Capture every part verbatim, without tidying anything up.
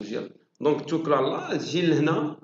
دونك توكل على الله تجي لهنا.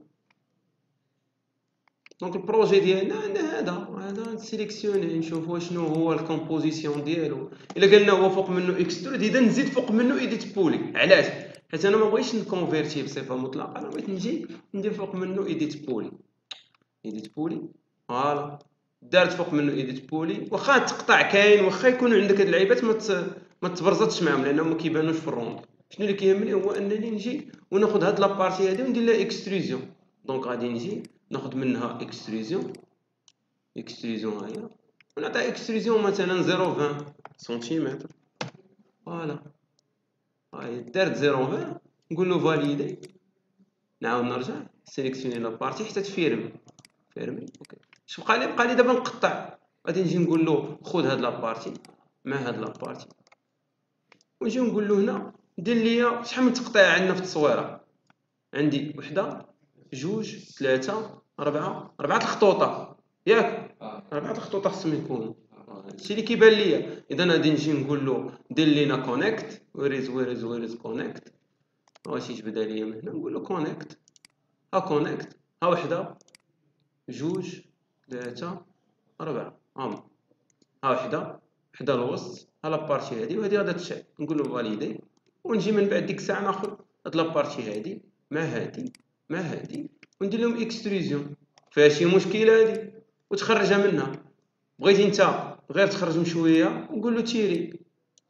دونك البروجي ديالنا عندنا هذا هذا نسيليكسيوني نشوفوا شنو هو الكومبوزيسيون ديالو. الا قلنا هو فوق منه اكسترود اذا نزيد فوق منه ايديت بولي. علاش؟ حيت انا ما بغيتش نكونفيرتي بصفه مطلقه، انا بغيت نجي ندير فوق منه ايديت بولي. ايديت بولي فوالا دارت فوق منه ايديت بولي. واخا تقطع كاين، واخا يكونوا عندك هاد اللعيبات ما ما تبرزطش معاهم لانهم ما كيبانوش في الروند. شنو اللي كيهمني هو انني نجي وناخذ هاد لابارتي هادي وندير لها اكستروزيون. دونك غادي نجي ناخذ منها اكستروزيون اكستروزيون ها هي ونعطيها اكستروزيون مثلا صفر فاصلة عشرين سنتيمتر. فوالا هاي دارت صفر فاصلة عشرين. نقول له فاليدي، نعاود نرجع سيليكسيوني لابارتي حتى تفيرمي. فيرمي اوكي. اش بقى لي؟ بقى لي دابا نقطع. غادي نجي نقول له خذ هاد لابارتي مع هاد لابارتي ونجي نقول له هنا دير ليا شحال من تقطيع عندنا في التصويره. عندي وحده جوج ثلاثه اربعه اربعه الخطوطه ياك؟ اربعه الخطوطه خصهم يكونوا. هادشي اللي كيبان ليا. اذا غادي نجي نقول له دير لينا كونيكت. ويريز ويريز ويريز كونيكت. واش يجبدها ليا من هنا؟ نقول له كونيكت. ها كونيكت. ها وحده جوج ثلاثه اربعه ها ها وحده وحده الوسط. ها لابارتي هادي وهادي غادا تشعل. نقول له فاليدي ونجي من بعد ديك الساعه ناخذ هاد لابارتي هادي مع هادي مع هادي وندير لهم اكستروزيون. فيها شي مشكل هادي وتخرجها منها. بغيتي انت غير تخرج من شويه وقول له تيري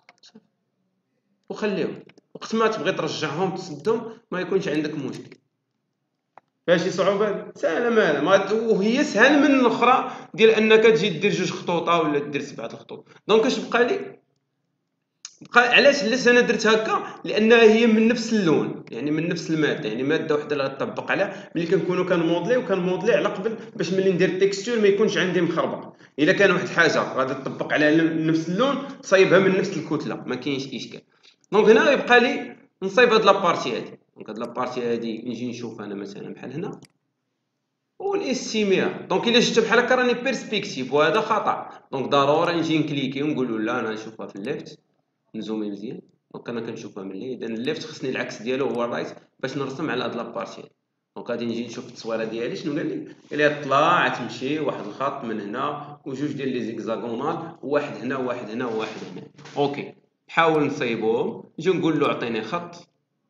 وخليهم. وقت ما تبغي ترجعهم تسدهم ما يكونش عندك مشكل. فيها شي صعوبات؟ ساهله مالا. وهي سهل من الاخرى ديال انك تجي دير جوج خطوطه ولا دير سبعه الخطوط. دونك اش بقى لي؟ بقى علاش علاش انا درت هكا؟ لانها هي من نفس اللون، يعني من نفس الماده، يعني ماده وحده اللي غطبق عليها. ملي كنكونوا كنمودلي وكنمودلي على قبل باش ملي ندير التكستور ما يكونش عندي مخربق. الا كان واحد حاجه غادي تطبق عليها نفس اللون تصايبها من نفس الكتله ما كاينش اشكال. دونك هنا يبقى لي نصايب هاد لابارتي هادي. دونك هاد لابارتي هادي نجي نشوف انا مثلا بحال هنا ونستيميها. دونك الا شفت بحال هكا راني بيرسبكتيف وهذا خطا. دونك ضروري نجي نكليكي ونقول له لا انا نشوفها في الليفت نزومي مزيان. دونك انا كنشوفها من اللي اذا الليفت خصني العكس ديالو هو الرايت باش نرسم على هاد لابارتي. دونك غادي نجي نشوف التصويره ديالي شنو قال لي. قال لي طلع تمشي واحد الخط من هنا وجوج ديال لي زيكزاغونال وواحد هنا وواحد هنا وواحد هنا. اوكي نحاول نصايبهم. نجي نقول له عطيني خط.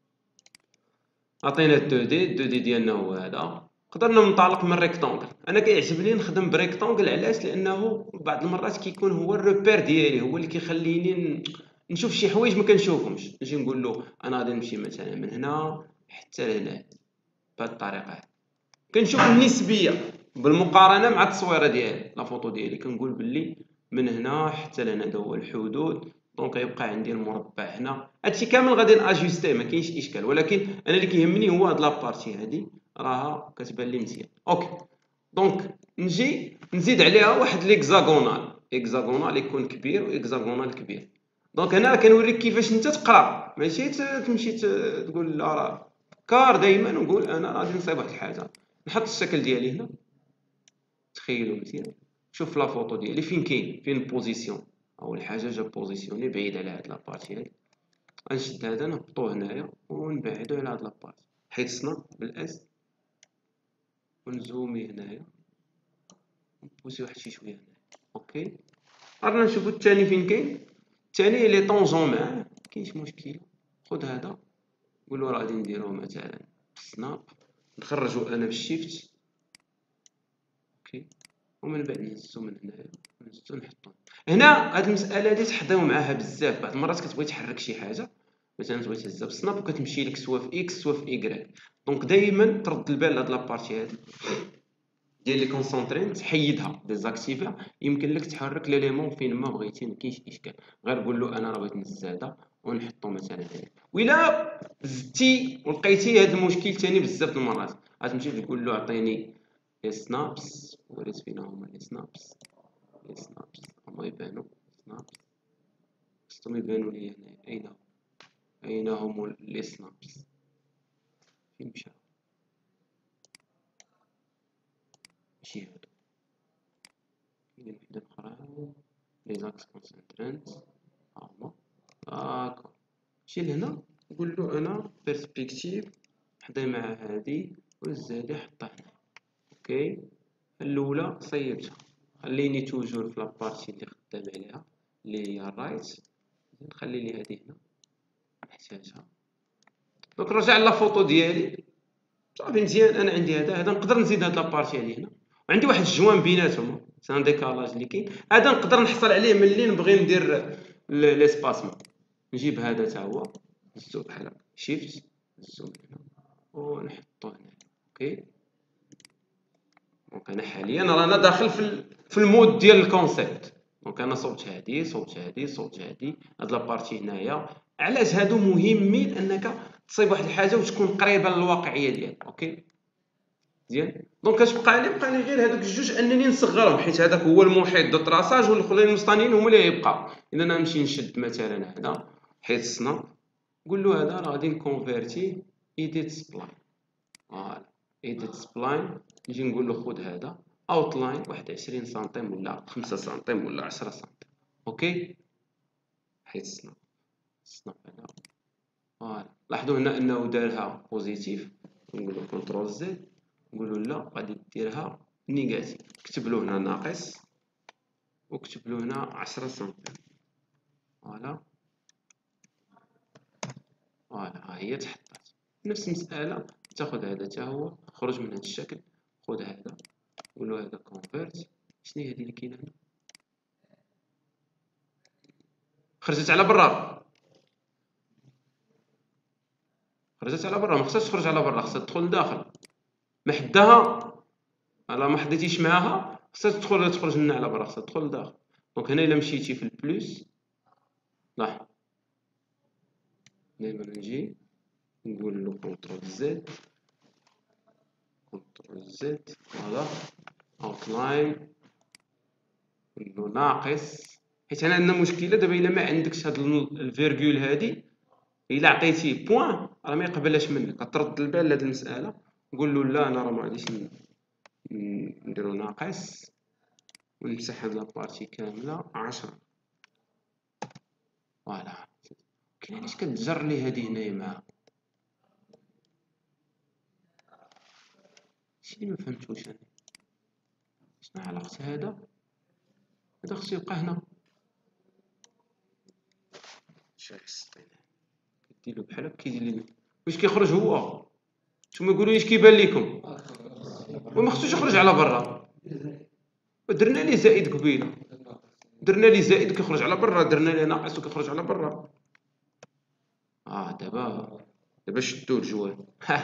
عطينا دو دي. دو دي ديالنا هو هذا. قدرنا ننطلق من ريكتونغل. انا كيعجبني نخدم بريكتونغل. علاش؟ لانه بعض المرات كيكون هو الروبير ديالي، هو اللي كيخليني نشوف شي حوايج ما كنشوفهمش. نجي نقول له انا غادي نمشي مثلا من هنا حتى لهنا بهذه الطريقه. كنشوف النسبيه بالمقارنه مع التصويره ديالي لا فوتو ديالي. كنقول باللي من هنا حتى لهنا هذا هو الحدود. دونك يبقى عندي المربع هنا. هادشي كامل غادي ناجوستيه ما كاينش اشكال. ولكن انا اللي كيهمني هو هاد لابارتي هادي راها كتبان لي مزيان. اوكي دونك نجي نزيد عليها واحد ليكزاغونال. اكزاغونال يكون كبير واكزاغونال كبير. دونك هنا كنوريك كيفاش انت تقرا ماشي تمشي تقول لا راه كار. دائما نقول انا غادي نصايب واحد الحاجه نحط الشكل ديالي هنا. تخيلوا مزيان. شوف لا فوتو ديالي فين كاين فين البوزيسيون. اول حاجه جا بوزيسيوني بعيد على هاد لابارتي هادي. غنشد هذا نهبطو هنايا ونبعدو على هاد لابارتي حيت سناب بالاس ونزومي هنايا ونبوسي واحد شي شويه هنايا. اوكي رانا نشوفو الثاني فين كاين. الثاني لي طونجون معاه مكاينش مشكل. خد هذا نقولو راه غادي نديرو مثلا بالسناب نخرجو انا بالشيفت. اوكي ومن بعد نهزو من هنايا نهزو نحطو هنا. هاد المساله هادي تحضيو معاها بزاف. بعض المرات كتبغي تحرك شي حاجه مثلا تبغي تهزها بالسناب وكتمشي لك سوا في اكس سوا في ايكغيك. دونك دائما ترد البال لهاد لابارتي هادي ديال لي كونسونطرين تحيدها ديزاكتيفيها. يمكن لك تحرك ليليمون فين ما بغيتي ما كاينش اشكال. غير قول له انا راه بغيت نهز هذا ونحطو مثلا هنا. وإلا زدتي ولقيتي هذا المشكل ثاني بزاف د المرات غتمشي تقول له عطيني لي سنابس. وريت فين هما لي سنابس. لي سنابس هما يبانو سنابس خصهم يبانو ليا هنايا. اين هما اين هما لي سنابس؟ فين مشاو؟ ماشي هادو. كاين وحده اخرى لي زاكس كونسنترينت هما. داكوغ شي لهنا نقول له انا بيرسبكتيف حداي مع هادي والزادي حطها هنا. اوكي الاولى صيبتها، خليني توجور في لابارتي اللي خدام عليها اللي هي الرايت، نخلي لي هادي هنا نحتاجها. دونك رجع لا فوطو ديالي صافي مزيان. انا عندي هذا هذا نقدر نزيد هاد لابارتي عليه هنا، وعندي واحد الجوان بيناتهم سي ان ديكالاج اللي كاين، هذا نقدر نحصل عليه ملي نبغي ندير ليسباسمون. نجيب هذا حتى هو نزو بحال هكا شيفت نزو هنا ونحطو هنا. اوكي دونك انا حاليا رانا داخل في ال- في المود ديال الكونسيبت. دونك انا صوبت هادي صوبت هادي صوبت هادي هاد لابارتي هنايا. علاش هادو مهمين؟ انك تصيب واحد الحاجه وتكون قريبه للواقعيه ديالك. اوكي مزيان. دونك اش بقى لي؟ بقى لي غير هادوك الجوج انني نصغرهم، حيت هذاك هو المحيط دو طراساج والاخرين المسطانيين هما اللي يبقاو. اذا انا نمشي نشد مثلا هذا حيت السناب، نقول له هذا راه غادي نكونفيرتي ايديت سبلاين. فوالا ايديت سبلاين، نجي نقول له خذ هذا اوتلاين واحد عشرين سنتيم ولا خمسة سنتيم ولا عشرة سنتيم. اوكي حيت السناب السناب هذا فوالا. لاحظوا هنا انه دارها بوزيتيف، نقول له كنترول زد، نقول له لا غادي ديرها نيجاتيف، كتب له هنا ناقص وكتب له هنا عشرة سنتيم. فوالا فوالا ها هي تحطات. نفس المسألة تاخذ هذا حتى هو خرج من هذا الشكل، خذ هذا قول له هذا كونفيرت. شنو هي هذه اللي كاينه هنا؟ خرجت على برا، خرجت على برا، ما خصهاش تخرج على برا، خصها تدخل لداخل. ما حداها الا ما حديتيش معاها خصها تدخل تخرج لنا على برا، خصها تدخل لداخل. دونك هنا الا مشيتي في البلوس لاحظ دائما نجي نقول له كنترول زد كنترول زد فوالا اوتلاين نقول له ناقص، حيت انا عندنا مشكله دابا الا ما عندكش هاد الفيرغول هادي، الا عطيتيه بوين راه ما يقبلهاش منك، كترد البال لهاد المساله. نقول له لا انا راه ما غاديش نديرو ناقص ونمسح هاد لابارتي كامله عشرة. فوالا كاين علاش كتجر لي هادي هنايا معاها، هادشي اللي مفهمتوش انا. شنو علاقة هذا هذا خصو يبقى هنا، شايف السطيل كديرلو بحال هكا كيدير لي واش كيخرج هو؟ نتوما قولوا لي اش كيبان لكم؟ وما خصوش يخرج على برا، درنا ليه زائد قبيله، درنا ليه زائد وكيخرج على برا، درنا ليه ناقص وكيخرج على برا. اه دابا دابا شدو الجوال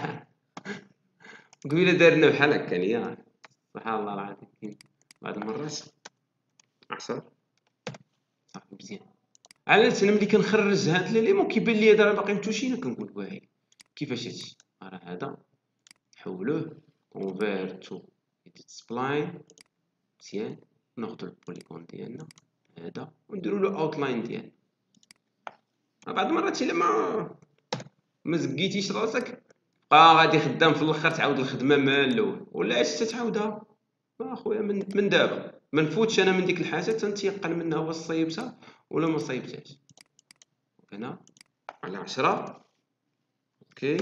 قبيله دارنا بحال هكا يا سبحان الله العظيم. كاين بعض المرات احسن صافي مزيان. علاش انا ملي كنخرج هاد ليليمون كيبان لي دابا باقي متوشينه، كنقول واعي كيفاش هادشي؟ راه هذا نحولوه كونفيرتو ايديت سبلاين مزيان، ناخدو البوليغون ديالنا هذا ونديرو له اوتلاين ديالنا. بعض المرات الا ما ما زكيتيش راسك بقى غادي خدام في الاخر تعاود الخدمه من الاول، ولا اش تتعاودها اخويا من من دابا ما نفوتش انا من ديك الحاجه تنتيقن منها واش صايبتها ولا ما صايبتهاش. هنا على عشرة. اوكي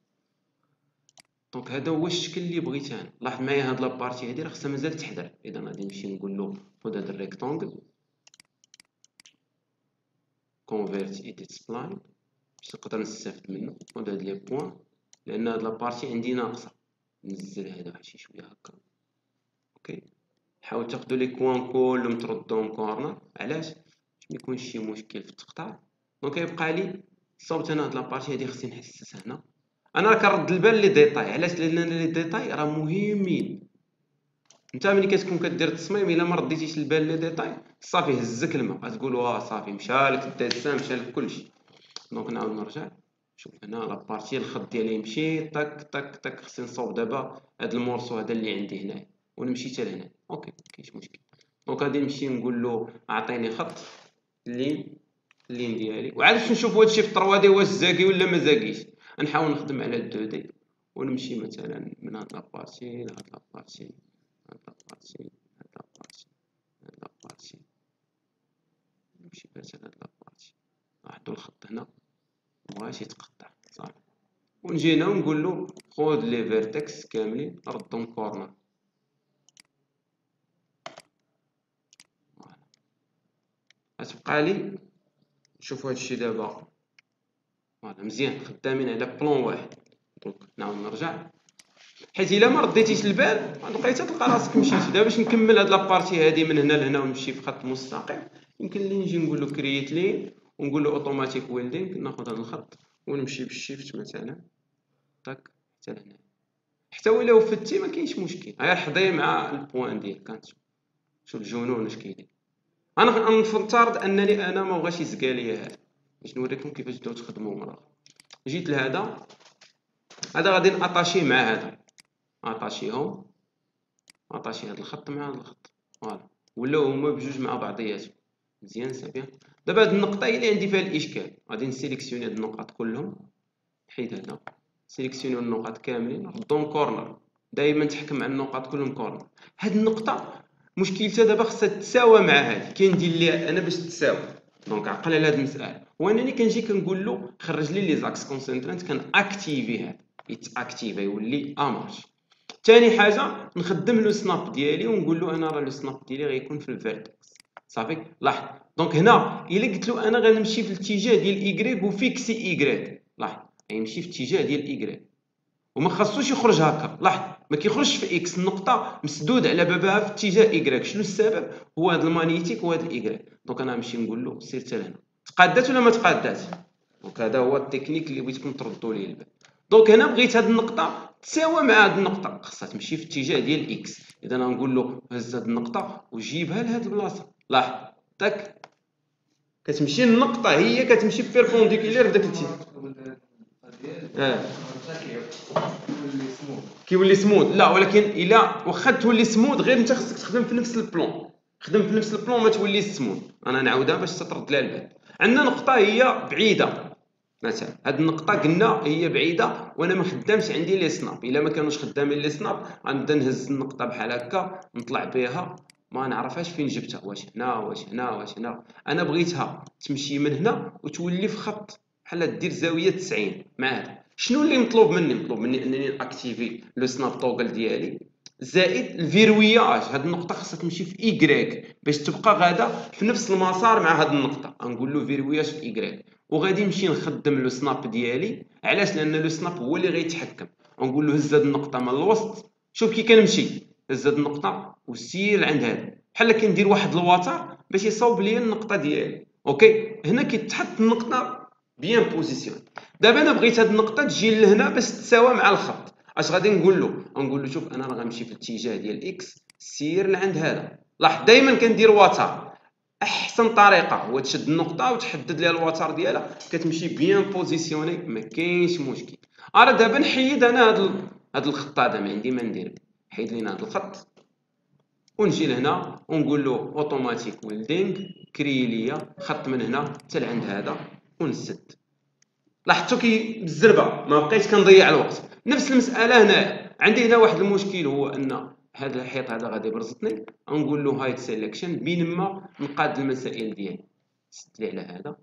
دونك هذا هو الشكل اللي بغيت انا. لاحظ معايا هاد لابارتي هادي راه خصها مازال تحضر. اذا غادي نمشي نقول له خذ هاد الريكتونغل كونفيرت ايديت سبلاين باش نقدر نستافد منه، خذ هاد لي بوين لان هاد لابارتي عندي ناقصه. نزل هذا واحد شي شويه هكا. اوكي حاول تاخدو لي كوان كلهم تردهم كورنر. علاش؟ باش ما يكونش شي مشكل في التقطاع. دونك يبقى لي صوبت انا هاد لابارتي هادي خصني نحسس هنا. انا راه كنرد البال لي ديتاي. علاش؟ لان لي ديتاي راه مهمين. انت ملي كتكون كدير التصميم الا ما رديتيش البال لي ديتاي صافي هزك الماء، غتقول واه صافي مشى لك الديسان مشى لك كلشي. دونك نعاود نرجع شوف هنا لابارتي الخط ديالي يمشي طك طك طك. خصني نصوب دابا هاد المورسو هذا اللي عندي هنايا ونمشي حتى لهنا. اوكي مكاينش مشكل. دونك غادي نمشي نقول له اعطيني خط اللين اللين ديالي، وعاد باش نشوف هادشي في ثري دي واش زاكي ولا ما زاكيش. نحاول نخدم على تو دي ونمشي مثلا من هاد لابارتي لهاد لابارتي هاد لابارتي هاد لابارتي هاد لابارتي نمشي مثلا هاد لابارتي. لاحظوا الخط هنا مبغاش يتقطع صافي. ونجي هنا ونقول له خذ لي فيرتكس كاملين ردهم كورنر. غتبقى لي شوفوا هادشي دابا فوالا مزيان خدامين على بلون واحد. دونك نعاود نرجع، حيت الا ما رديتيش البال لقيتها تلقى راسك مشيتي. دابا باش نكمل هاد لابارتي هادي من هنا لهنا ونمشي في خط مستقيم، يمكن لي نجي نقول له كرييت لين ونقول له اوتوماتيك ويلدينغ، ناخذ هذا الخط ونمشي بالشيفت مثلا طاك حتى لهنا. حتى ولا وفتي ما كاينش مشكل، غير حضي مع البوان ديالك. كانت شوف الجنون اش كيدير. انا نفترض انني انا ما بغاش يزكى ليا هذا باش نوريكم كيفاش تبداو تخدموا مرة. جيت لهذا، هذا غادي ناتاشي مع هذا، اتاشيهم اتاشي هذا الخط مع هذا الخط فوالا، ولاو هما بجوج مع بعضياتهم مزيان. صافي دابا هاد النقطه هي اللي عندي فيها الاشكال. غادي نسيليكسيوني هاد النقاط كلهم، حيد هذا، سيليكسيوني النقاط كاملين ردهم كورنر. دائما تحكم على النقاط كلهم كورنر. هاد النقطه مشكلتها دابا خصها تتساوى مع هذه، كندير ليها انا باش تتساوى. دونك عقل على هاد المساله، وانني كنجي كنقول له خرج لي لي زاكس كونسنترانت، كان اكتيفي هذا يتاكتيفي يولي امارش. ثاني حاجه نخدم لو سناب ديالي ونقول له انا راه لو سناب ديالي غيكون في الفيرتكس صافي. لاحظ دونك هنا الا قلت له انا غنمشي في الاتجاه ديال ايكغيك وفيكسي ايكغيك، لاحظ غيمشي في الاتجاه ديال ايكغيك وما خاصوش يخرج هكا. لاحظ ما كيخرجش في اكس، النقطه مسدود على بابها في اتجاه ايكغيك. شنو السبب؟ هو هذا المانيتيك وهذا الايكغيك. دونك انا نمشي نقول له سير حتى لهنا. تقادات ولا ما تقادات؟ دونك هذا هو التكنيك اللي بغيتكم تردوا ليه البال. دونك هنا بغيت هذه النقطه تساوى مع هذه النقطه، خاصها تمشي في اتجاه ديال اكس. اذا غنقول له هز هذه النقطه وجيبها لهذه البلاصه. لاحظ تاك كتمشي النقطه هي كتمشي بيربونديكولير في داك الاتجاه. اه كيولي سمود. لا ولكن الا واخا تولي سمود غير انت خصك تخدم في نفس البلون، خدم في نفس البلون ما توليش سمود. انا نعاودها باش تترد لها البال. عندنا نقطه هي بعيده مثلا، هاد النقطه قلنا هي بعيده وانا ما خدامش عندي لي سناب. الا ما كانوش خدامين لي سناب غنبدا نهز النقطه بحال هكا نطلع بها ما نعرفهاش فين جبتها، واش هنا واش هنا واش هنا. انا بغيتها تمشي من هنا وتولي في خط بحال دير زاويه تسعين مع هذا. شنو اللي مطلوب مني؟ مطلوب مني انني ناكتيفي لو سناب توغل ديالي زائد الفيروياج. هاد النقطه خاصها تمشي في ايكغيك باش تبقى غادا في نفس المسار مع هاد النقطه. غنقول له فيروياج في ايكغيك وغادي نمشي نخدم لو سناب ديالي. علاش؟ لان لو سناب هو اللي غيتحكم. غنقول له هز هاد النقطه من الوسط، شوف كي كنمشي هز هاد النقطه وسير عند هذا بحال كندير واحد الوتر باش يصاوب لي النقطه ديالي. اوكي هنا كيتحط النقطه بيان بوزيسيون. دابا انا بغيت هاد النقطه تجي لهنا باش تتساوى مع الخط. اش غادي نقول له؟ غنقول له شوف انا راه غنمشي في الاتجاه ديال اكس، سير لعند هذا. لاحظ دائما كندير وتر. احسن طريقه هو تشد النقطه وتحدد ليها الوتر ديالها كتمشي بيان بوزيسيوني ما كاينش مشكل. راه دابا نحيد انا هاد هاد الخط هذا ما عندي ما ندير، حيد لينا هاد الخط ونجي لهنا ونقول له اوتوماتيك ويلدينغ كري ليا خط من هنا حتى لعند هذا ونسد. لاحظتوا كي بالزربه ما بقيتش كنضيع الوقت. نفس المساله هنا عندي هنا واحد المشكل، هو ان هذا الحيط هذا غادي يبرزطني. غنقول له هايد سيليكشن بينما نقاد المسائل ديالي. سد لي على هذا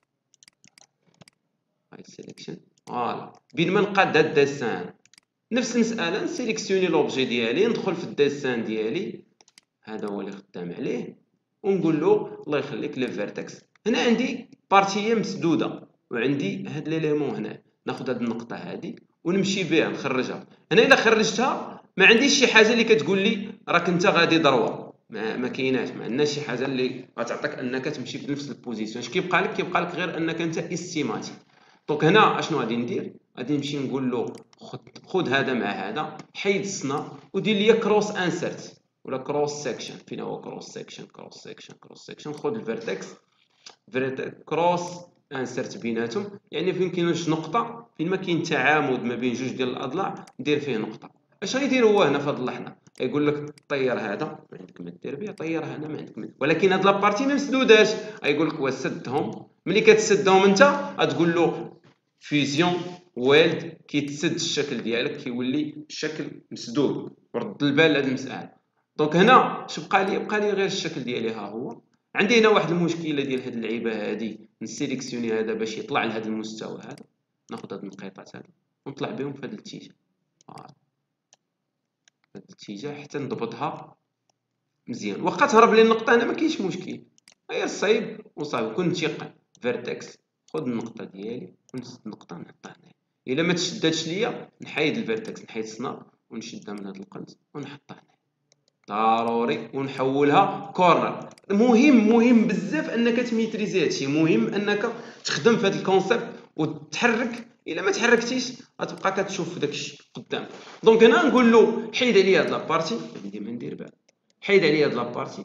هايد سيليكشن فوالا بينما نقاد هاد الديسان. نفس المساله نسيليكسيوني لوبجي ديالي ندخل في الديسان ديالي هذا هو اللي خدام عليه ونقول له الله يخليك لي فيرتكس. هنا عندي بارتيه مسدوده وعندي هاد ليليمون هنا. ناخذ هاد النقطه هادي ونمشي بها نخرجها. هنا الا خرجتها ما عنديش شي حاجه اللي كتقول لي راك انت غادي ضروه، ما, ما كايناش. ما عندناش شي حاجه اللي غتعطيك انك تمشي في نفس البوزيسيون. اش كيبقى لك؟ كيبقى لك غير انك انت استيماتي. دونك هنا اشنو غادي ندير؟ غادي نمشي نقول له خذ خذ هذا مع هذا، حيد السنا ودير لي كروس انسرت ولا كروس سيكشن. فين هو كروس سيكشن؟ كروس سيكشن كروس سيكشن خذ الفيرتكس كروس انسرت بيناتهم، يعني فين كاين واش نقطه، فين ما كاين تعامد ما بين جوج ديال الاضلاع دير فيه نقطه. اش غيدير هو هنا في هذه اللحظه؟ يقول لك طير هذا ما عندك ما دير به، طير هنا ما عندك ما دير. ولكن هاد لابارتي ما مسدوداش. غيقول لك وسدهم. ملي كتسدهم انت غتقول له فيزيون ويلد كيتسد الشكل ديالك كيولي الشكل مسدود. رد البال لهاد المساله. دونك هنا اش بقى لي؟ بقى لي غير الشكل ديالي ها هو. عندي هنا واحد المشكله ديال هاد اللعيبه هادي، نسيليكسيوني هذا باش يطلع لهذا المستوى هذا، ناخذ هاد النقيطات هادو ونطلع بهم في هاد الاتجاه، فوالا في هاد الاتجاه حتى نضبطها مزيان. واخا تهرب لي النقطه هنا ما كاينش مشكل، هي صعيب وصافي. كون تيقن فيرتكس، خذ النقطه ديالي ونزيد النقطه نحطها هنا، الا ما تشداتش ليا نحيد الفيرتكس، نحيد السناب ونشدها من هاد القلب ونحطها هنا ضروري، ونحولها كورنر. مهم مهم بزاف انك تميتريزي هادشي، مهم انك تخدم في هاد الكونسيبت وتحرك. الا ما تحركتيش غتبقى كتشوف داكشي قدام. دونك هنا نقول له حيد عليا هاد لابارتي، ديما ندير بها، حيد عليا هاد لابارتي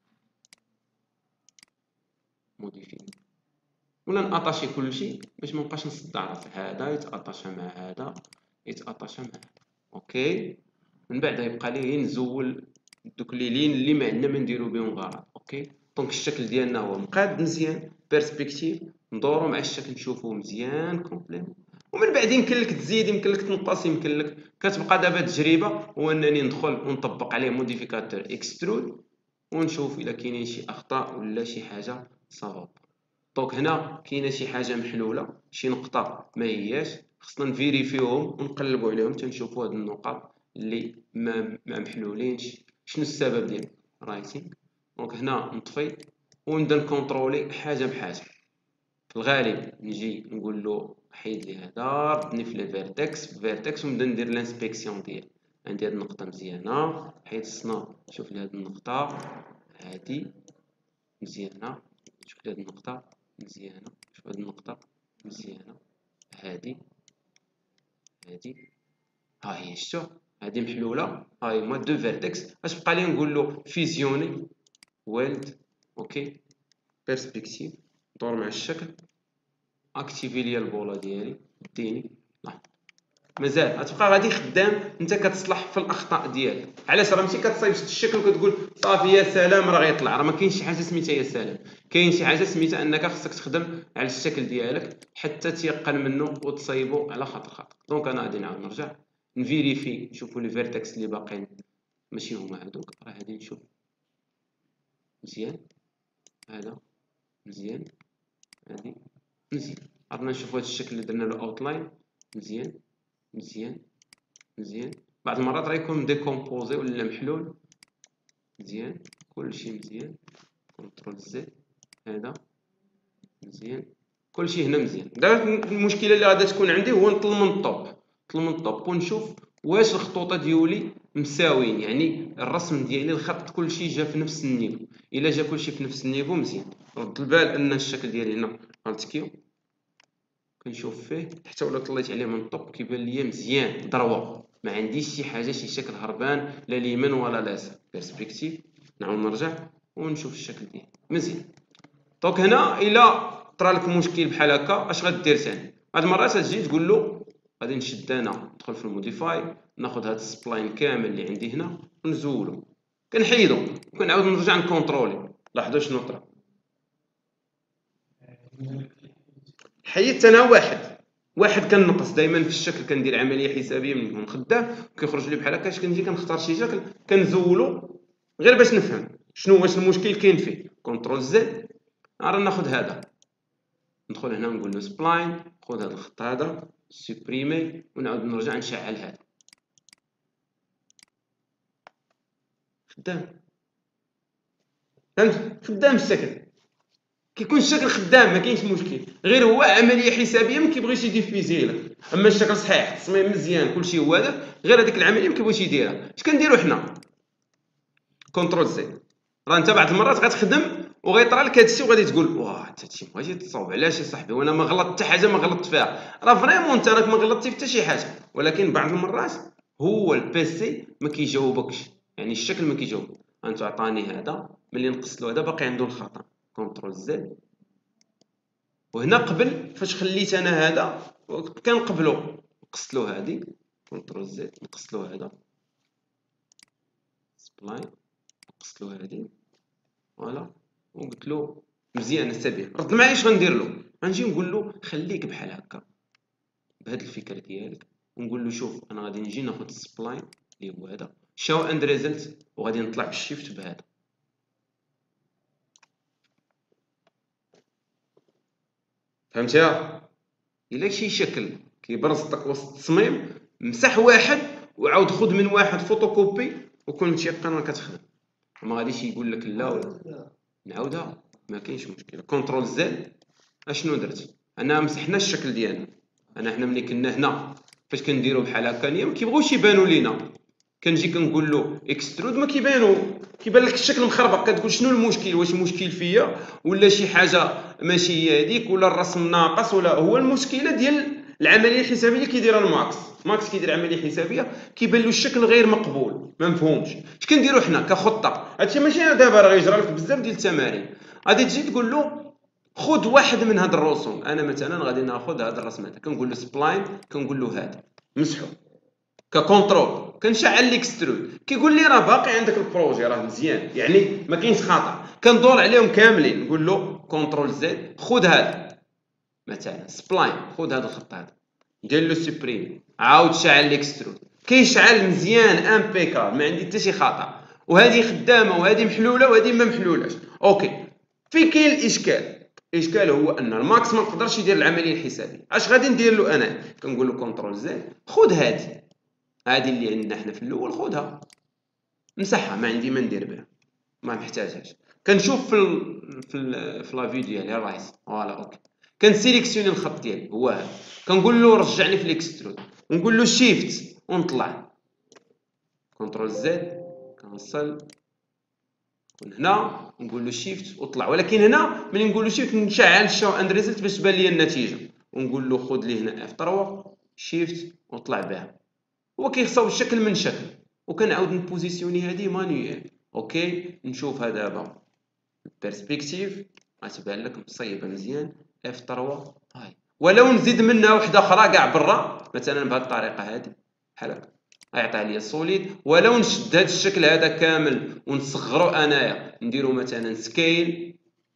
موديفي، ولا ناطاشي كلشي باش ما نبقاش نصدع راسي. هذا يتاطاشا مع هذا، يتاطاشا مع هذا، اوكي. من بعد يبقى لي نزول دوك لي لين اللي ما عندنا ما نديرو بهم غرض، اوكي. دونك الشكل ديالنا هو مقاد مزيان، بيرسبكتيف، ندورو مع الشكل نشوفوه مزيان كومبليمون. ومن بعد يمكن لك تزيد، يمكن لك تنقص، يمكن لك كتبقى دابا تجربه، هو انني ندخل ونطبق عليه موديفيكاتور اكسترود ونشوف الا كاينين شي اخطاء ولا شي حاجه صواب. دونك هنا كاينه شي حاجه محلوله، شي نقطه ما هياش، خصنا نفيريفيوهم ونقلبوا عليهم تنشوفوا هاد النقط اللي ما ما محلولينش شنو السبب ديالهم. رايتينغ. دونك هنا نطفي ونبدا نكونترولي حاجه بحاجه. في الغالب نجي نقول له حيد لي هذا، ردني في لي فيرتكس فيرتكس ونبدا ندير لانسبيكسيون ديالي. عندي هاد النقطه مزيانه، حيد السناب، شوف لي هاد النقطه هادي مزيانه، شوف لي هاد النقطه مزيانه، شوف هاد النقطه مزيانه، هادي هادي ها هي، شتو هادي محلوله، هاي هما دو فيرتكس. اش بقى لي نقول له فيزيوني ويلد، اوكي، بيرسبكتيف، دور مع الشكل، اكتيفي ليا البوله ديالي، ديني لا مازال غتبقى غادي خدام. انت كتصلح في الاخطاء ديالك، علاش؟ راه ماشي كتصايب الشكل وكتقول صافي يا سلام راه غيطلع، راه ما كاينش شي حاجه سميتها يا سلام، كاين شي حاجه سميتها انك خصك تخدم على الشكل ديالك حتى تيقن منه وتصايبو على خاطر خاطر. دونك انا غادي نعاود نرجع نفيريفي نشوفوا لي فيرتكس اللي باقيين ماشي هما هادوك، راه غادي نشوف مزيان هذا مزيان، هادي مزيان. عرفنا نشوفوا هذا الشكل اللي درنا له اوتلاين مزيان مزيان مزيان. بعض المرات راه يكون ديكومبوزي ولا محلول مزيان، كلشي مزيان. كنترول زد، هذا مزيان، كلشي هنا مزيان. دابا المشكله اللي غادا تكون عندي هو نطل من الطوب، نطل من الطوب ونشوف واش الخطوطه ديالي مساويين، يعني الرسم ديالي الخط كلشي جا في نفس النيفو. الا جا كلشي في نفس النيفو مزيان. رد البال ان الشكل ديالي هنا التكيو كنشوف فيه حتى ولا طليت عليه من الطوب كيبان ليا مزيان ضروه، ما عنديش شي حاجه شي شكل هربان لا اليمين ولا اليسار. بيرسبكتيف، نعاود نرجع ونشوف الشكل ديالي مزيان. دونك هنا الا طرا لك مشكل بحال هكا اش غدير ثاني؟ هاد المرات غتجي تقول له غادي نشد انا ندخل في الموديفاي، ناخذ هاد السبلاين كامل اللي عندي هنا ونزولو، كنحيدو وكنعاود نرجع نكونترولي. لاحظوا شنو طرا، حيدت انا واحد واحد كنقص دائما في الشكل، كندير عمليه حسابيه منهم خدام كيخرج لي بحال هكا. اش كنجي كنختار شي شكل كنزولو غير باش نفهم شنو واش المشكل كاين فيه. كنترول زد، راه ناخذ هذا ندخل هنا نقول له سبلاين، خذ هذا الخط هذا سوبريمي ونعاود نرجع نشعل هذا. خدام فهمت؟ خدام الشكل، كيكون الشكل خدام ما كاينش مشكل، غير هو عمليه حسابيه ما كيبغيش يديفيزي لك. اما الشكل صحيح، التصميم مزيان، كلشي هو هذا، غير هذيك العمليه ما كيبغيش يديرها. اش كنديروا حنا؟ كنترول زد. راه انت بعض المرات غتخدم وغيطرى لك هادشي وغادي تقول واه حتى هادشي ماشي تصاوب، علاش يا صاحبي وانا ما غلطت حتى حاجه ما غلطت فيها؟ راه فريمون انت راك ما غلطتي حتى شي حاجه، ولكن بعض المرات هو البيسي ما كيجاوبكش، يعني الشكل ما كيجاوب. انت عطاني هذا ملي نقص له هذا باقي عنده الخطا. كنترول زد، وهنا قبل فاش خليت انا هذا كنقبلو نقصت له هذه. كنترول زد نقصت له هذا سبلاين، نقصت له هذه فوالا، وقلت له مزيان السبيع. رد معايا اش غندير له؟ غنجي نقول له خليك بحال هكا بهاد الفكره ديالك، ونقول له شوف انا غادي نجي ناخذ السبلاين اللي هو هذا شاو اند ريزلت، وغادي نطلع بالشيفت بهذا. فهمتيها؟ الا شي شكل كيبرزطك وسط التصميم مسح واحد وعاود خذ من واحد فوتوكوبي وكون متيقن راه كتخدم، ما غاديش يقول لك لا ولا نعاودها، ما كاينش مشكل. كونترول زد اشنو درت انا؟ مسحنا الشكل ديالنا. انا حنا ملي كنا هنا فاش كنديرو بحال هكا ما كيبغوش يبانو لينا، كنجي كنقول له اكسترود ما كيبانو، كيبان لك الشكل مخربق، كتقول شنو المشكل؟ واش مشكل فيا ولا شي حاجه ماشي هي هذيك ولا الرسم ناقص؟ ولا هو المشكله ديال العمليه الحسابيه اللي كيديرها الماكس. ماكس كيدير عمليه حسابيه كيبان له الشكل غير مقبول، ما مفهومش. اش كنديرو حنا كخطه؟ هادشي ماشي دابا راه غيجرى لك بزاف ديال التمارين. غادي تجي تقول له خذ واحد من هاد الرسوم. انا مثلا غادي ناخذ هاد الرسم هذا، كنقول له سبلاين، كنقول له هذا مسحو ككونترول، كنشعل الاكسترود، كيقول لي راه باقي عندك البروجي راه مزيان، يعني ما كاينش خطا. كندور عليهم كاملين نقول له كونترول زد خذ هذا مثلا سبلاين، خذ هذا الخط هذا دير له سوبريم، عاود شعل الاكسترود، كيشعل مزيان امبيكال، ما عندي حتى شي خطا. وهذه خدامه وهذه محلوله وهذه ما محلولاش. اوكي، في كاين الاشكال. الاشكال هو ان الماكس ما نقدرش يدير العمليه الحسابيه. اش غادي ندير له انا؟ كنقول له كونترول زد خذ هذه هذه اللي عندنا حنا في الاول، خذها مسحها، ما عندي ما ندير بها، ما محتاجهاش. كنشوف في ال في ال في لا فيديو ديالي الرايس فوالا اوكي، كنسيليكسيوني الخط ديالي هو هذا، كنقول له رجعني في الاكسترود ونقول له شيفت ونطلع كونترول زد، كنوصل من هنا نقول له شيفت وطلع. ولكن هنا ملي نقول له شيفت نشعل شو اند ريزلت باش تبان لي النتيجه، ونقول له خذ لي هنا اف ثلاثة شيفت وطلع بها. هو كيخصو الشكل من شكل، وكنعاود نبوزيسيوني هذه مانيوال. اوكي، نشوف هذا دابا البيرسبكتيف غتبان لك مصيبه مزيان اف ثلاثة هاي. ولو نزيد منها وحده اخرى كاع برا مثلا بهذه الطريقه هذه بحال هكا غيعطي لي السوليد. ولو نشد هذا الشكل هذا كامل ونصغرو انايا نديرو مثلا سكيل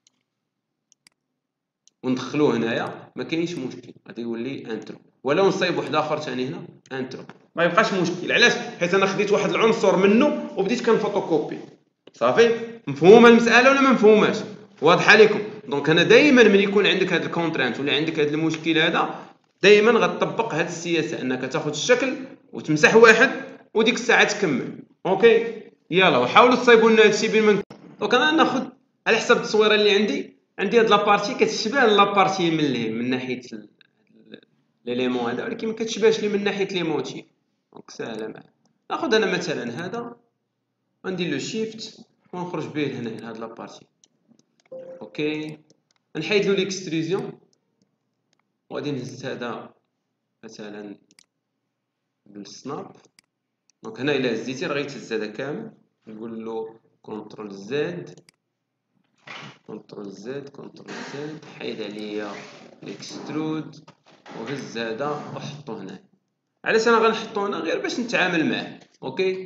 وندخلوه هنايا ما كاينش مشكل، غادي يولي انترو. ولو نصايب واحد اخر ثاني هنا انترو ما يبقاش مشكل. علاش؟ حيت انا خديت واحد العنصر منه وبديت كنفوتوكوبي. صافي، مفهومه المساله ولا ما مفهوماش؟ واضحه لكم؟ دونك انا دائما ملي يكون عندك هذا الكونترانت ولا عندك هذا المشكل هذا، دائما غتطبق هذه السياسه انك تاخذ الشكل وتمسح واحد وديك الساعه تكمل. اوكي، يلا وحاولوا تصايبوا لنا هادشي بين من. دونك انا ناخذ على حسب التصويره اللي عندي. عندي هاد لابارتي كتشبه لابارتي من اللي من ناحيه ليليمون هذا، ولكن ما كتشبهش لي من ناحيه لي موتيف. دونك ساهله معايا. ناخذ انا مثلا هذا وندير له شيفت ونخرج به هنا لهاد لابارتي. اوكي، نحيد له ليكستريزيون وغادي نهز هذا مثلا بالسناب. دونك هنا الا هزيتي راه غيتهز هذا كامل. نقول له كونترول زد كونترول زد كونترول زد، حيد عليا الاكسترود وهز هذا وحطو هنا. علاش انا غنحطو هنا؟ غير باش نتعامل معاه. اوكي،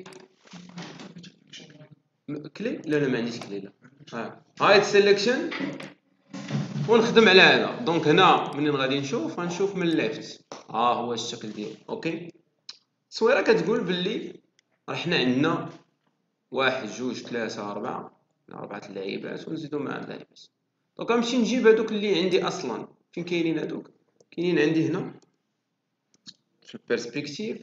كلي لا لا ما عنديش كلي لا. ها هاي السيليكشن ونخدم على هذا. دونك هنا منين غادي نشوف؟ غنشوف من ليفت ها هو الشكل ديالو. اوكي، التصويره كتقول باللي راه حنا عندنا واحد جوج ثلاثة أربعة أربعة اللعيبات ونزيدو مع اللعيبات. دونك غنمشي نجيب هادوك اللي عندي أصلا. فين كاينين هادوك؟ كاينين عندي هنا في البيرسبكتيف،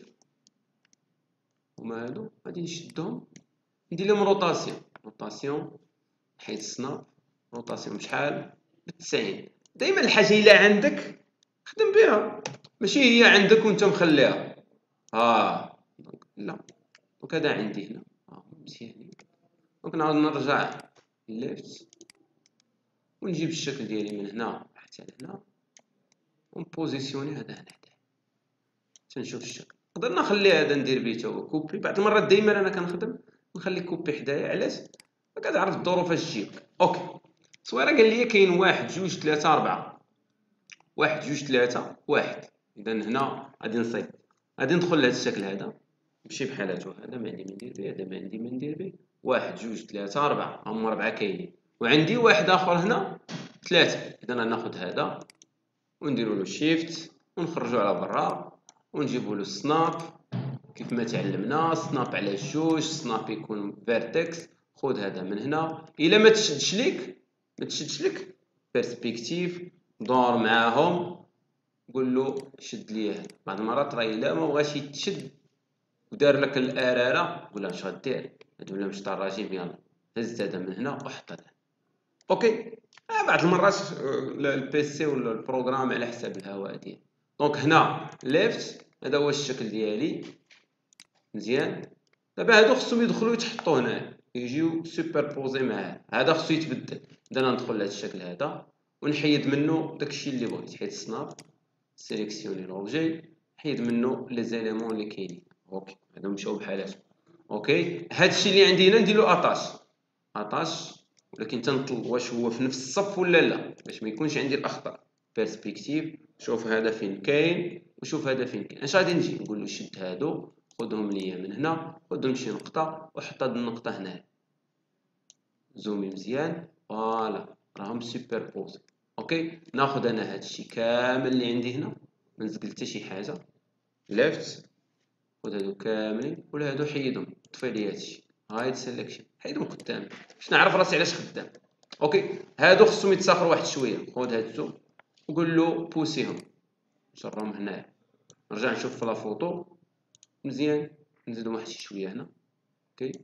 هما هادو غادي نشدهم ندير لهم روتاسيون. روتاسيون نحيد السناب، روتاسيون بشحال؟ بالتسعين. دايما الحاجه الا عندك خدم بها، ماشي هي عندك وانت مخليها. ها دونك لا، دونك هذا عندي هنا ها مزيانين. دونك نعاود نرجع ليفت ونجيب الشكل ديالي من هنا حتى لهنا ونبوزيسيوني هذا هنا تنشوف الشكل. نقدر نخلي هذا ندير به تا هو كوبي. بعض المرات دائما انا كنخدم نخلي كوبي حدايا. علاش؟ كتعرف الظروف اش تجيك. اوكي، التصويره قال لي كاين واحد جوج ثلاثة أربعة، واحد جوج ثلاثة واحد. اذا هنا غادي نصيب، غادي ندخل لهذا الشكل هذا ماشي بحال هذا. هذا ما عندي ما ندير به، هذا ما عندي ما ندير به. واحد جوج ثلاثة أربعة، هما أربعة كاينين، وعندي واحد آخر هنا ثلاثة. إذا غناخد هذا ونديرو له شيفت ونخرجو على برا ونجيبو له سناب كيف ما تعلمنا. سناب على جوج، سناب يكون فيرتكس. خذ هذا من هنا. إلا ما تشدش ليك ما تشدش لك بيرسبكتيف دور معاهم قول له شد لي هذا. بعض المرات راه الا ما بغاش يتشد ودار لك الاراره قول له اش غدير هادو ولا مش طراجيم يلا هز هذا من هنا وحط هذا. اوكي. آه بعض المرات البيسي ولا البروغرام على حساب الهواء ديالي. دونك هنا ليفت هذا هو الشكل ديالي مزيان. دابا هادو خصهم يدخلوا يتحطوا هنا يجيو سوبر بوزي مع هذا خصو يتبدل. انا ندخل لهذا الشكل هذا ونحيد منه داكشي اللي بغيت. حيد السناب سيليكسيوني لوبجي حيد منه لي زيليمون اللي كاينين. اوكي هادو مشاو بحالاتهم. اوكي هادشي اللي عندي هنا نديرلو اتاش اتاش ولكن تنطل واش هو في نفس الصف ولا لا باش ما يكونش عندي الاخطاء. بيرسبكتيف شوف هذا فين كاين وشوف هذا فين كاين. اش غادي نجي نقول له شد هادو خذهم ليا من هنا خذهم شي نقطه وحط هاد النقطه هنا زومي مزيان فوالا راهم سوبر بوز. اوكي ناخذ انا هادشي كامل اللي عندي هنا ما نزقل حتى شي حاجه ليفت خذ هادو كاملين ولا هادو حيدهم طفي لي هادشي هايد سيليكشن حيدهم قدام باش نعرف راسي علاش خدام. اوكي هادو خصهم يتساخروا واحد شويه. خذ هادو وقول له بوسيهم نشرهم هنايا. نرجع نشوف في لا فوتو مزيان نزيدو واحد شي شويه هنا. اوكي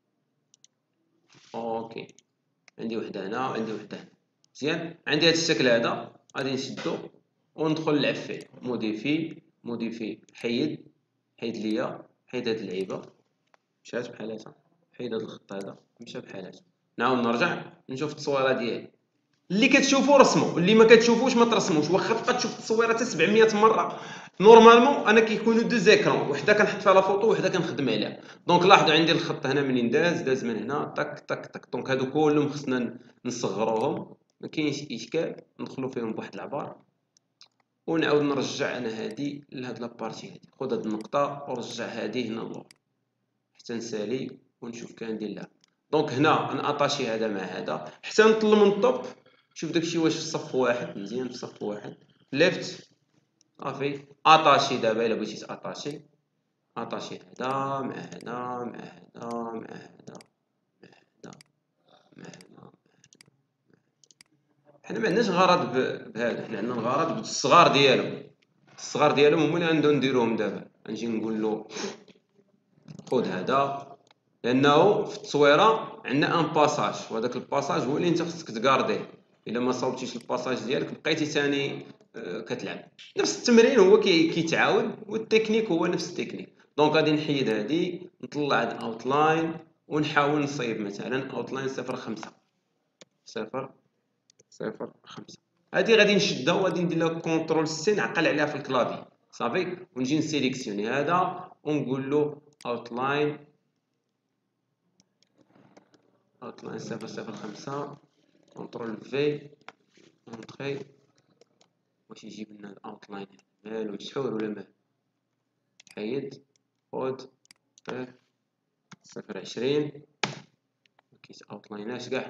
اوكي عندي وحده هنا وعندي وحده هنا مزيان. عندي هاد الشكل هذا غادي نشدو وندخل نلعب فيه موديفي موديفي حيد حيد ليا حيد هاد اللعيبه مشات بحالاتها حيد هاد الخط هذا مشى بحالاتها. نعاود نرجع نشوف التصويره ديالي اللي كتشوفوا رسموا اللي ما كتشوفوش ما ترسموش. واخا تبقى تشوف التصويره حتى سبعمية مره نورمالمون انا كيكونوا دو زيكرون وحده كنحط فيها لا فوتو وحده كنخدم عليها. دونك لاحظوا عندي الخط هنا منين داز داز من هنا طك طك طك. دونك هادو كلهم خصنا نصغروهم ما كاينش اشكال ندخلوا فيهم بواحد العبار ونعاود نرجع انا هادي لهاد لابارتي هادي. خذ هاد النقطه ورجع هادي هنا اللور حتى نسالي ونشوف كندير لها. دونك هنا ناتاشي هذا مع هذا حتى نطل من الطوب شوف داكشي واش في صف واحد مزيان في صف واحد ليفت صافي اتاشي. دابا الا بغيتي تاتاشي اتاشي هذا مع هذا مع هذا مع هذا مع هذا مع هذا. حنا ما عندناش غرض بهذا حنا عندنا الغرض بالصغار ديالهم. الصغار ديالهم هما اللي غندو نديروهم. دابا غنجي نقول له خذ هذا لانه في التصويره عندنا ان باساج وهذاك الباساج هو اللي انت خصك تكارديه. الا ما صوبتيش الباساج ديالك بقيتي ثاني كتلعب. نفس التمرين هو كيتعاود والتكنيك هو نفس التكنيك. دونك غادي نحيد هذه نطلع هاد اوتلاين ونحاول نصايب مثلا اوتلاين صفر خمسة صفر صفر خمسة. هذه غادي نشدها وغادي ندير لها كونترول سي نعقل عليها في الكلافي صافي ونجي نسيليكسيوني هذا ونقول له اوتلاين اوتلاين صفر صفر خمسة كونترول في اونطري واش يجيب لنا الاوتلاين مالو مسحور ولا مالو حيد خذ صفر عشرين مكاينش اوتلايناش كاع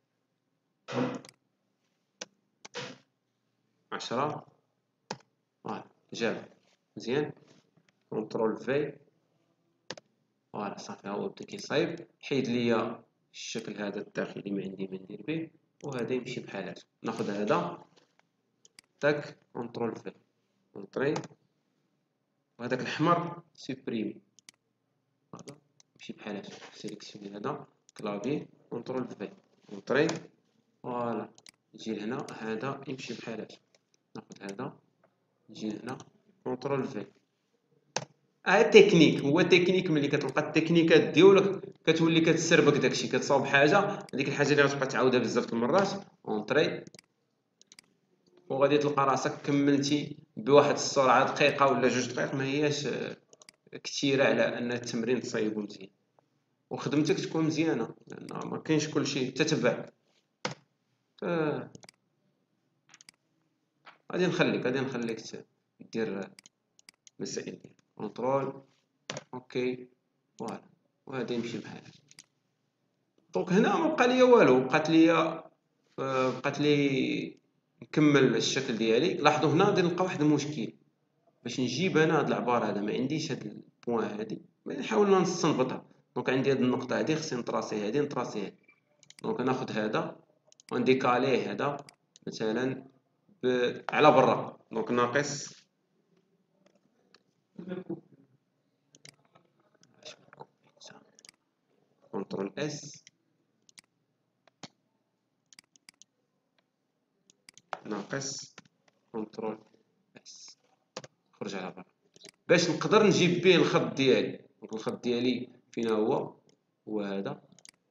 عشرة فوالا جاب مزيان كونترول في فوالا صافي هو بدا كيصايب. حيد ليا الشكل هذا الداخلي ما عندي ما ندير به وهذا يمشي بحالاته. ناخذ هذا تاك كونترول في اونطري وهذاك الاحمر سوبريمي هذا يمشي بحالاته. سيليكسيوني هذا كلافي كونترول في اونطري فوالا نجي لهنا هذا يمشي بحالاته. ناخذ هذا نجي هنا كونترول في ها تكنيك. هو تكنيك ملي كتلقى التكنيكات ديالك كتولي كتسربك داكشي كتصاوب حاجه هذيك الحاجه اللي غتبقى تعاودها بزاف د المرات اونطري وغادي تلقى راسك كملتي بواحد السرعه دقيقه ولا جوج دقائق ما هياش كثيره على ان التمرين تصايبو مزيان وخدمتك تكون مزيانه لان ما كاينش كلشي تتبع. آه. غادي نخليك غادي نخليك دير مسائل كنترول اوكي فوالا وهذا يمشي بحال. دونك هنا ما بقى ليا والو بقات ليا بقات لي نكمل الشكل ديالي. لاحظوا هنا غادي نلقى واحد المشكل باش نجيب انا هاد العباره هذا ما عنديش هاد البوان هادي نحاول نستنبطها. دونك عندي هاد النقطه هادي خصني نطراسي هادي نطراسي هادي. دونك ناخذ هذا ونديكاليه هذا مثلا على برا. دونك ناقص كونترول اس ناقص كونترول اس، خرج على برا باش نقدر نجيب به الخط ديالي. دونك الخط ديالي فين هو؟ هو هذا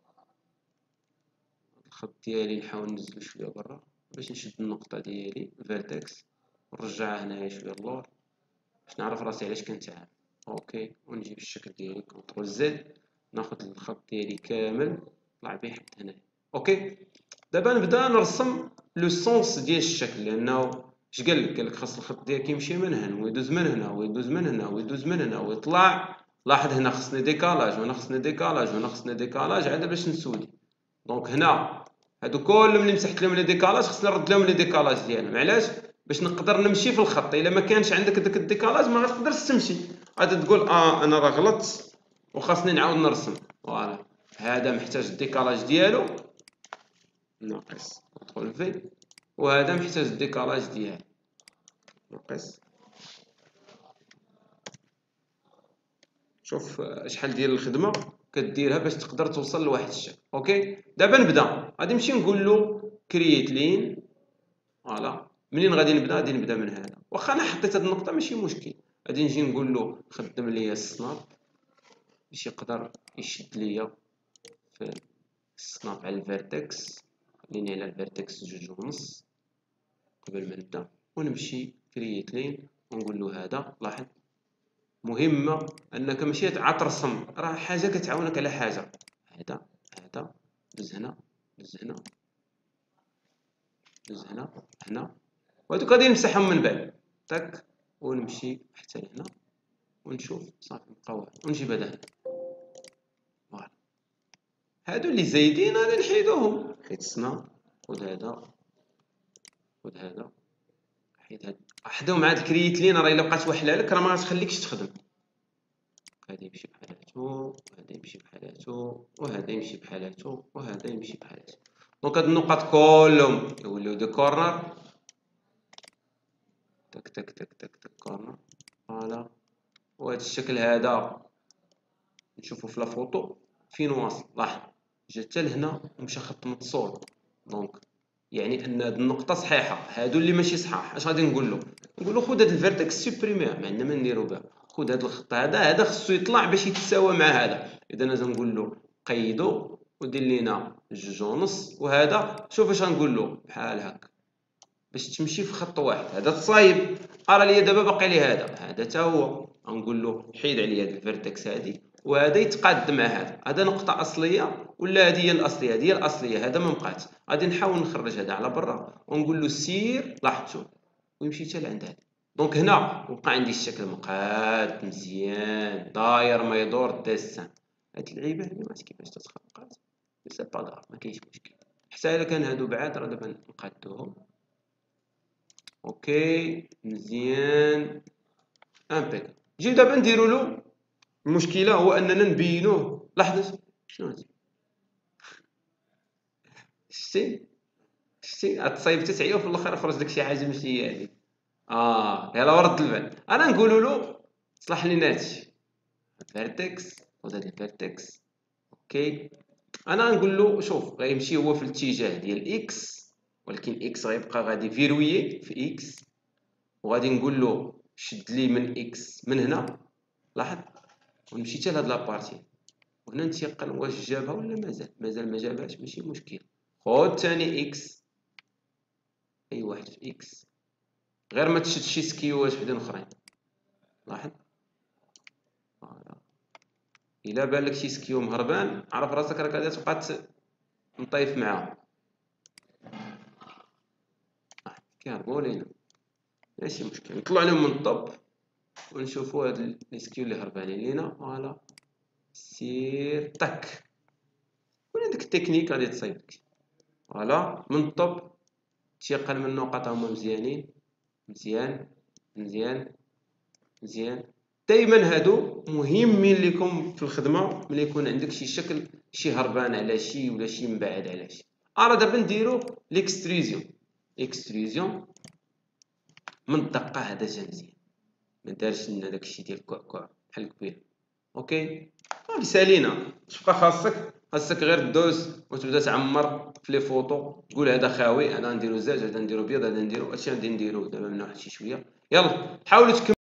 الخط ديالي. نحاول ننزلو شويه برا باش نشد النقطه ديالي فيرتكس ونرجعها هنايا شويه اللور باش نعرف راسي علاش كنتعامل. اوكي، ونجيب الشكل ديالي كونترول زد، ناخذ الخط ديالي كامل نطلع به حتى هنايا. اوكي، دابا نبدا نرسم لو سونس ديال الشكل، لانه اش قال لك؟ قال لك خاص الخط ديالك يمشي من هنا ويدوز من هنا ويدوز من هنا ويدوز من هنا ويطلع. لاحظ هنا خصني ديكالاج وهنا خصني ديكالاج وهنا خصني ديكالاج عاد باش نسودي. دونك هنا هادو كلهم اللي مسحت لهم لي ديكالاج خصني نرد لهم لي ديكالاج ديالهم. علاش؟ باش نقدر نمشي في الخط. الا ما كانش عندك داك الديكالاج ما غتقدرش تمشي، غادي تقول اه انا راه غلطت وخاصني نعاود نرسم. فوالا، هذا محتاج الديكالاج ديالو ناقص كونترول في، وهذا محتاج الديكالاج ديالو ناقص. شوف شحال ديال الخدمه كديرها باش تقدر توصل لواحد الشكل. اوكي، دابا نبدا. غادي نمشي نقول له كرييت لين. فوالا، منين غادي نبدا؟ غادي نبدا من هذا. واخا انا حطيت هاد النقطه ماشي مشكل، غادي نجي نقول له خدم لي السناب باش يقدر يشد ليا في السناب على الفيرتكس. خليني على الفيرتكس جوج ونص قبل ما نبدا، ونمشي كرييت لين ونقول له هذا. لاحظ مهمه انك ماشي عاد ترسم، راه حاجه كتعاونك على حاجه. هذا هذا دوز هنا دوز هنا دوز هنا هنا، وهادوك غادي نمسحهم من بعد تاك، ونمشي حتى لهنا ونشوف صافي بقى واحد، ونجيب هذا هنا. فوالا، هادو اللي زايدين غادي نحيدوهم. حيد السناب، خذ هذا خذ هذا، حيد هاد حدهم عاد كرييت لين. راه الا بقات وحله لك راه ما غتخليكش تخدم. هذا يمشي بحالاتو وهذا يمشي بحالاتو وهذا يمشي بحالاتو وهذا يمشي بحالاتو. دونك هاد النقط كلهم يوليو دي كورنر. تك تك تك تك تك كورنر. فوالا، وهذا الشكل هذا نشوفو في لا فوتو فين واصل. لاحظ جا حتى لهنا ومشى خط متصول. دونك يعني ان هاد النقطه صحيحه. هادو اللي ماشي صحاح اش غادي نقول له؟ نقول له خذ هاد الفيرتكس سوبريميه، ما عندنا ما نديرو بها. خذ هاد الخط هذا، هذا خصو يطلع باش يتساوى مع هذا. اذا انا نقول له قيدو ودير لينا جوج ونص، وهذا شوف اش غنقول له بحال هكا باش تمشي في خط واحد. هذا تصايب، ارى ليا دابا باقي لي هذا هذا حتى هو. غنقول له حيد عليا هاد الفيرتكس هادي وهذا يتقاد مع هذا. هذا نقطه اصليه ولا هذه هي الاصليه؟ هذه هي الاصليه، هذا ما بقات. غادي نحاول نخرج هذا على برا ونقول له سير. لاحظتوا ويمشي حتى لعند هذا. دونك هنا وقع عندي الشكل مقاد مزيان داير ما يدور ديسان. هاد اللعيبه هذه ما عرفتش كيفاش تتخلقات، سي با غاف ما كاينش مشكل. حتى الا كان هادو بعاد راه دابا نقادوهم. اوكي مزيان امبيك. نجيو دابا نديرو له. المشكله هو اننا نبينوه. لاحظت شنو هادي؟ شتي شتي تصايبت تعيا وفي الاخر خرج لك شي حاجه ماشي هي هذيك. اه يلا ورد البال. انا نقولوا له صلح لينا هادشي فيرتكس، خذ هاد الفيرتكس. اوكي، انا نقول له شوف غيمشي هو في الاتجاه ديال اكس، ولكن اكس غيبقى غادي فيرويي في اكس، وغادي نقول له شد لي من اكس من هنا. لاحظ ونمشي حتى لهاد لابارتي، وهنا نتيقن واش جابها ولا مازال. مازال ما جابهاش ماشي مشكل. خذ ثاني اكس، اي واحد في اكس، غير ما تشد شي سكيوات وحدين اخرين. لاحظ فوالا، الا بان لك شي سكيو مهربان عرف راسك راك غادي تبقى مطيف معاهم. كيهربوا لينا ماشي مشكل، نطلعوا عليهم من الطب ونشوفوا هاد لي سكيو اللي هربانين لينا. فوالا سير تاك، ولا ديك التكنيك غادي تصايبك. فوالا من الطب تيقن من النقط هما مزيانين. مزيان مزيان مزيان. دائما هادو مهمين لكم في الخدمه ملي يكون عندك شي شكل شي هربان على شي ولا شي مبعد على شي. راه دابا نديرو ليكستريزيون. اكستريزيون من الدقه هذا جا مزيان، ما دارش لنا داكشي ديال كوع بحال الكبير. اوكي صافي سالينا. اش بقى خاصك؟ خاصك غير دوز وتبدا تعمر في لي فوطو، تقول هذا خاوي، هذا نديرو زاج، هذا نديرو بيض، هذا نديرو هادشي غادي نديرو دابا من واحد شي شويه. يلا حاولوا